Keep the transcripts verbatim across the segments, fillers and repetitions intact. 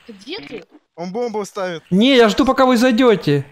Где ты? Он бомбу ставит. Не, я жду, пока вы зайдете.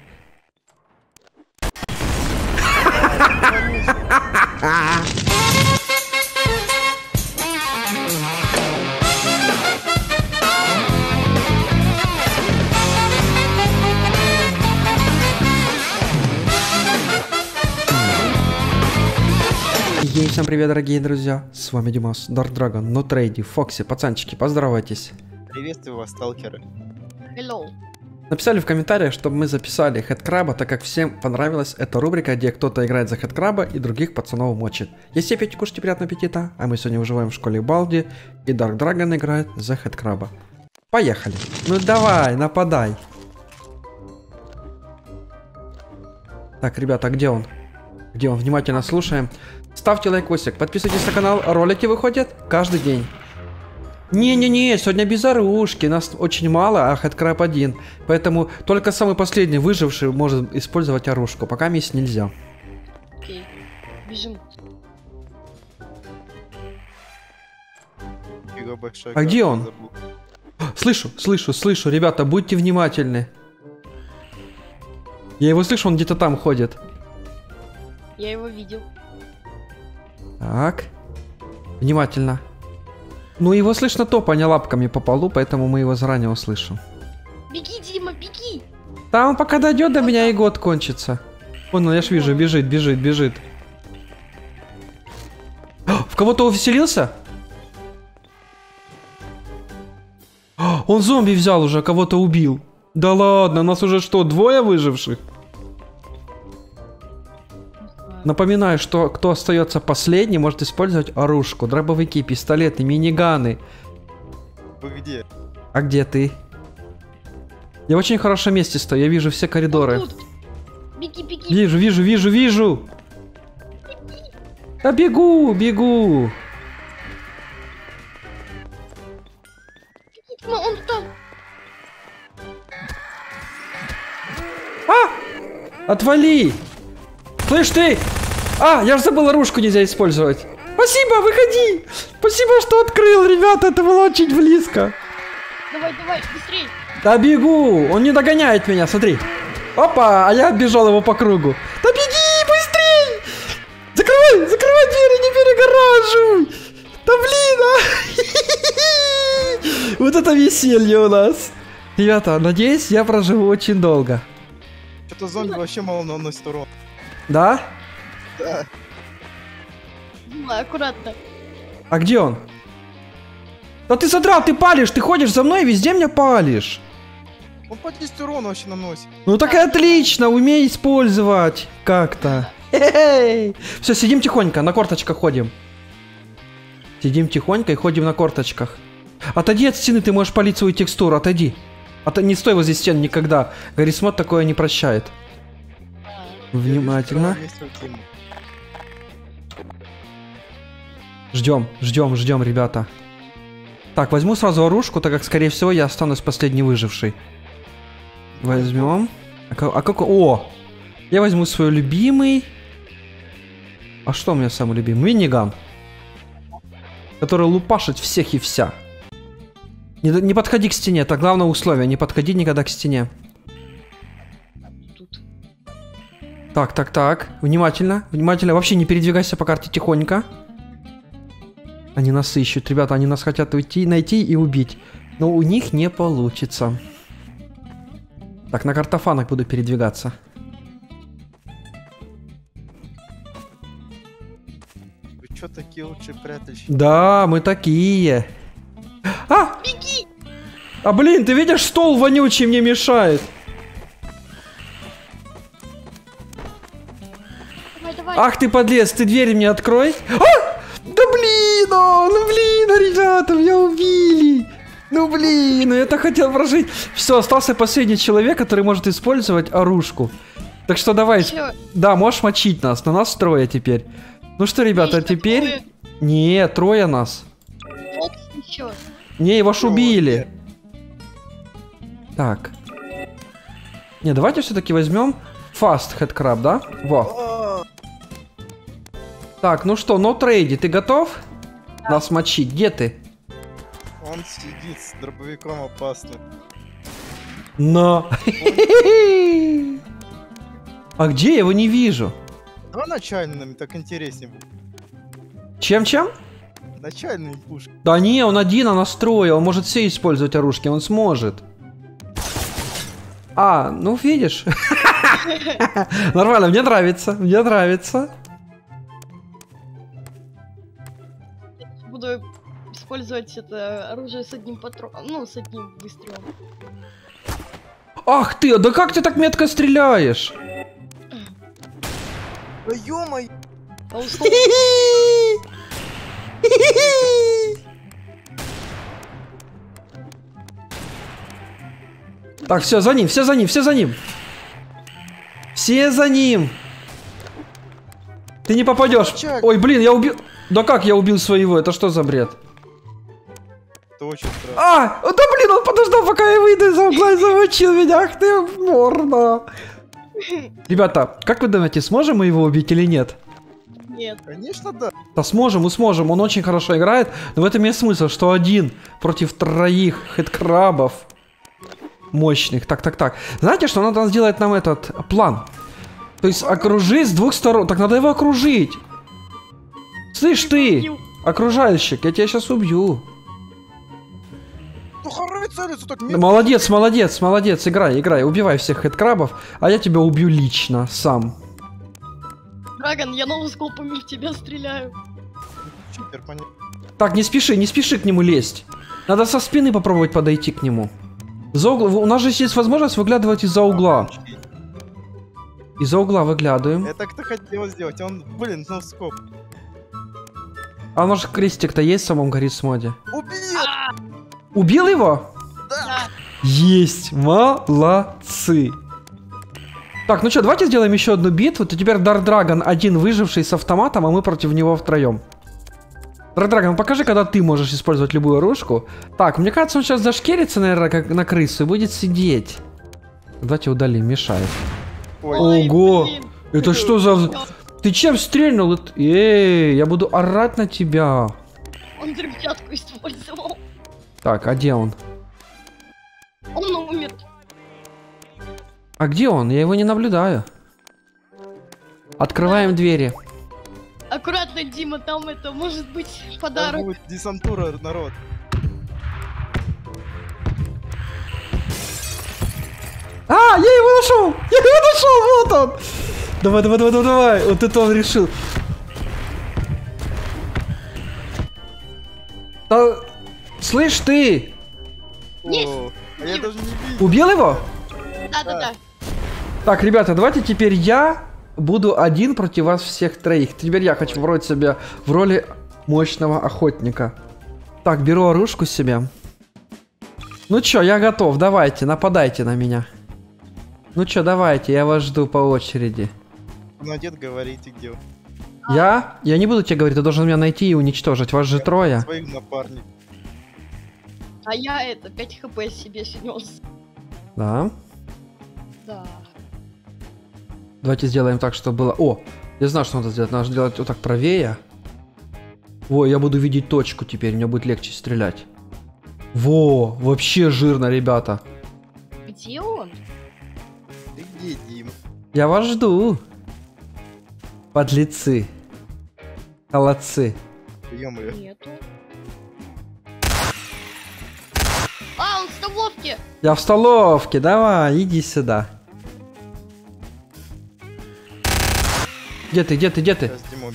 Ей, всем привет, дорогие друзья, с вами Димас, Dark Dragon, NoTrade, Фокси, пацанчики, поздоровайтесь. Приветствую вас, сталкеры. Hello. Написали в комментариях, чтобы мы записали Хэдкраба, так как всем понравилась эта рубрика, где кто-то играет за Хэдкраба и других пацанов мочит. Если пейте, кушайте, приятного аппетита, а мы сегодня выживаем в школе Балди, и Dark Dragon играет за Хэдкраба. Поехали. Ну давай, нападай. Так, ребята, а где он? Где он? Внимательно слушаем. Ставьте лайкосик, подписывайтесь на канал, ролики выходят каждый день. Не-не-не, сегодня без оружки, нас очень мало, а Хэдкраб один. Поэтому только самый последний выживший может использовать оружку, пока месть нельзя. Окей, бежим. А где он? Слышу, слышу, слышу, ребята, будьте внимательны. Я его слышу, он где-то там ходит. Я его видел. Так, внимательно. Ну, его слышно топание лапками по полу, поэтому мы его заранее услышим. Беги, Дима, беги! Да, он пока дойдет до меня, и год кончится. Вон, ну, я ж вижу, бежит, бежит, бежит. О, в кого-то вселился? О, он зомби взял уже, кого-то убил. Да ладно, нас уже что, двое выживших? Напоминаю, что кто остается последний, может использовать оружку, дробовики, пистолеты, миниганы. Вы где? А где ты? Я в очень хорошем месте стою, я вижу все коридоры. Вот тут. Беги, беги. Вижу, вижу, вижу, вижу. Да бегу, бегу. Беги, Дима, он там. А! Отвали! Слышь ты! А, я же забыл, оружку нельзя использовать. Спасибо, выходи! Спасибо, что открыл, ребята, это было очень близко. Давай, давай, быстрей. Да бегу, он не догоняет меня, смотри. Опа, а я оббежал его по кругу. Да беги, быстрей! Закрывай, закрывай двери, не перегораживай! Да блин, а! Вот это веселье у нас. Ребята, надеюсь, я проживу очень долго. Что-то зомби вообще мало наносит урон. Да? Да. Дима, аккуратно. А где он? Да ты задрал, ты палишь, ты ходишь за мной и везде меня палишь. Он по десять урона вообще наносит. Ну так и отлично, умей использовать как-то. Все, сидим тихонько, на корточках ходим. Сидим тихонько и ходим на корточках. Отойди от стены, ты можешь палить свою текстуру, отойди. От... Не стой возле стен никогда. Гаррисмод такое не прощает. Внимательно. Ждем, ждем, ждем, ребята. Так, возьму сразу оружку, так как, скорее всего, я останусь последний выживший. Возьмем. А, а как... О! Я возьму свой любимый... А что у меня самый любимый? Миниган. Который лупашит всех и вся. Не, не подходи к стене, это главное условие. Не подходи никогда к стене. Тут. Так, так, так. Внимательно, внимательно. Вообще не передвигайся по карте тихонько. Они нас ищут, ребята. Они нас хотят уйти, найти и убить. Но у них не получится. Так, на картофанах буду передвигаться. Вы чё такие лучше прятались? Да, мы такие. А! Беги! А блин, ты видишь, стол вонючий мне мешает. Давай, давай. Ах ты подлец, ты дверь мне открой. А! Да блин, о, ну блин, ребята, меня убили. Ну блин, ну я-то хотел прожить. Все, остался последний человек, который может использовать оружку. Так что давай. Всё. Да, можешь мочить нас, но нас трое теперь. Ну что, ребята, Есть теперь... такое. Не, трое нас. Вот еще. Не, его ж убили. Так. Не, давайте все-таки возьмем Fast Хэдкраб, да? Во. Так, ну что, NoTrade, ты готов? Да. Нас мочить? Где ты? Он сидит с дробовиком опасным. Но. А где я его не вижу? Давай начальными, так интереснее будет. Чем-чем? Начальные пушки. Да не, он один, а настроил. Он может все использовать оружки, он сможет. А, ну видишь. Нормально, мне нравится, мне нравится. Буду использовать это оружие с одним патроном, ну, с одним выстрелом. Ах ты, да как ты так метко стреляешь? Да ё-моё! А условно, Так, все, за ним, все за ним, все за ним. Все за ним. Ты не попадешь. Чак. Ой, блин, я убил. Да как я убил своего? Это что за бред? Это очень странно. А, да блин, он подождал, пока я выйду из угла и замочил меня. Ах ты, морда. Ребята, как вы думаете, сможем мы его убить или нет? нет. Конечно, да. Да сможем, мы сможем, он очень хорошо играет, но в этом есть смысл, что один против троих хедкрабов мощных. Так, так, так. Знаете, что надо сделать нам этот план? То есть окружить с двух сторон. Так надо его окружить. Слышь ты, окружальщик, я тебя сейчас убью. Ну хорой целится так Да, нет. молодец, молодец, молодец, играй, играй, убивай всех хедкрабов, а я тебя убью лично, сам. Драгон, я ноускопами в тебя стреляю. Читер, понятно. Так, не спеши, не спеши к нему лезть. Надо со спины попробовать подойти к нему. За угла... У нас же есть возможность выглядывать из-за угла. Из-за угла выглядываем. Я так-то хотел сделать, он, блин, ну скоп. А у нас же крестик-то есть в самом Гаррисмоде. Убил! Убил его? Да. Есть, молодцы. Так, ну что, давайте сделаем еще одну битву. То теперь Dark Dragon один выживший с автоматом, а мы против него втроем. Dark Dragon, покажи, когда ты можешь использовать любую оружку. Так, мне кажется, он сейчас зашкерится, наверное, как на крысу и будет сидеть. Давайте удалим, мешает. Ой, Ой, Ого! блин. Это что за... Ты чем стрельнул? Это- Эй, я буду орать на тебя. Он взрывчатку использовал. Так, а где он? Он умер. А где он? Я его не наблюдаю. Открываем двери. Аккуратно, Дима, там это может быть там подарок. будет десантура, народ. А, я его нашел! Я его нашел, вот он! Давай, давай, давай, давай, давай. Вот это он решил. Да, слышь ты, Есть. О, а я даже не видел. убил его? Да-да-да. Так, ребята, давайте теперь я буду один против вас всех троих. Теперь я хочу вроде себя в роли мощного охотника. Так, беру оружку себе. Ну чё, я готов, давайте, нападайте на меня. Ну чё, давайте, я вас жду по очереди. Ну, дед, говорите, где он. Я? Я не буду тебе говорить, ты должен меня найти и уничтожить, вас же трое. Своих напарников. А я это пять хп себе снес. Да. Да. Давайте сделаем так, чтобы было... О, я знаю, что надо сделать. Надо сделать вот так правее. Во, я буду видеть точку теперь, мне будет легче стрелять. Во, вообще жирно, ребята. Где он? Ты где, Дима? Я вас жду. Подлецы. Холодцы. Ё-моё. Нету. А, он в столовке. Я в столовке, давай, иди сюда. Где ты, где ты, где ты? Сейчас, Дима.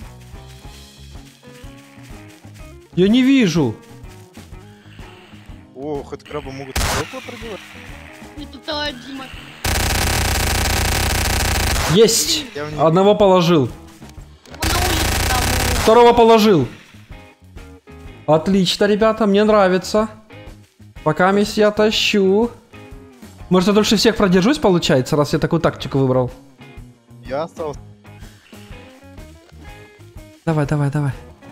Я не вижу. О, хоть краба могут стекла пробивать. Это та, Дима. Есть. Я в не Одного положил. Он на улице там. э, Второго положил. Отлично, ребята, мне нравится. Пока мисс я тащу. Может, я дольше всех продержусь, получается, раз я такую тактику выбрал. Я остался. Давай, давай, давай.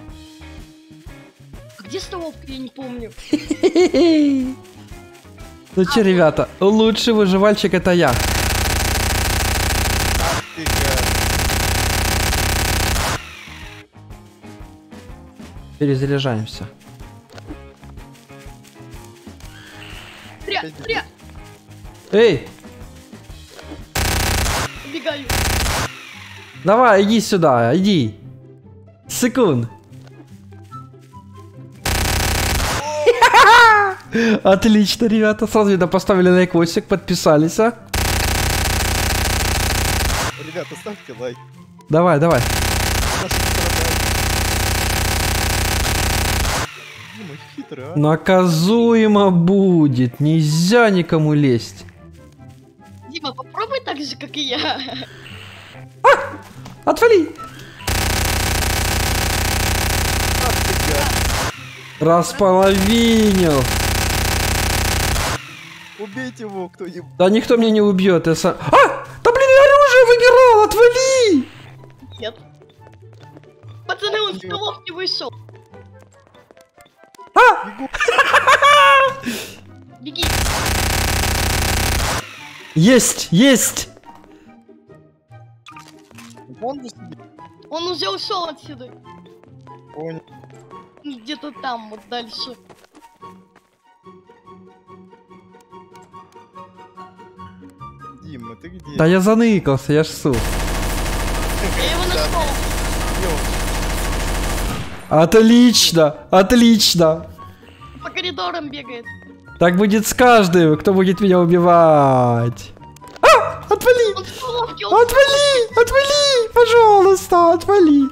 А где столовка, я не помню. Ну че, ребята, лучший выживальщик это я. Ах ты, гад. Пря, Пять пря, Эй, убегаю. давай, иди сюда, иди. Секунд. Отлично, ребята. Сразу видно поставили лайкосик, подписались, а? Ребята, ставьте лайк. Давай, давай. Наши страдания. Дима, хитрый, а? Наказуемо будет. Нельзя никому лезть. Дима, попробуй так же, как и я. Отвали. Ах ты, гад. Располовинил. Убейте его кто-нибудь. Да никто меня не убьет. Я сам... А! Да блин, я оружие выбирал! Отвали! Нет. Пацаны, он в столовке вышел. Бегу. Беги. Есть! Есть! Вон вы себе. Он уже ушел отсюда. Понял. Где-то там, вот дальше. Дима, ты где? Да я заныкался, я ж су. Я его нашел. Где он? Отлично! Отлично! По коридорам бегает. Так будет с каждым, кто будет меня убивать. А! Отвали! Он в столовке, он в Отвали! Отвали! Пожалуйста, отвали!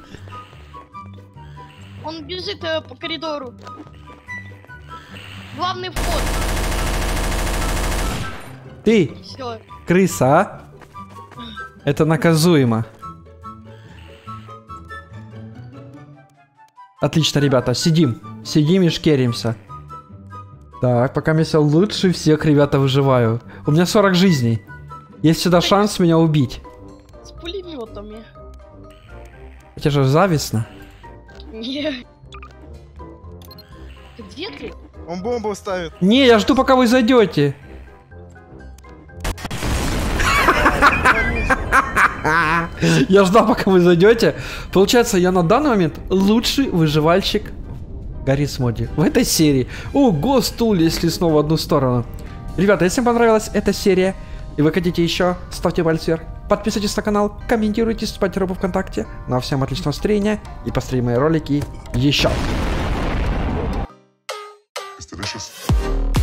Он бежит э, по коридору. Главный вход. Ты, Все. крыса, а? Это наказуемо. Отлично, ребята, сидим. Сидим и шкеримся. Так, пока я лучше всех, ребята, выживаю. У меня сорок жизней. Есть всегда шанс меня убить. С пулеметами. Это же завистно. Не. Ты где ты? Он бомбу ставит. Не, я жду, пока вы зайдете. Я ждал, пока вы зайдете. Получается, я на данный момент лучший выживальщик Гаррис Моди в этой серии. Ого, стул, если снова в одну сторону. Ребята, если вам понравилась эта серия, и вы хотите еще, ставьте палец вверх. Подписывайтесь на канал, комментируйте, вступайте в группу ВКонтакте. Ну а всем отличного настроения и посмотрите мои ролики еще. It's delicious.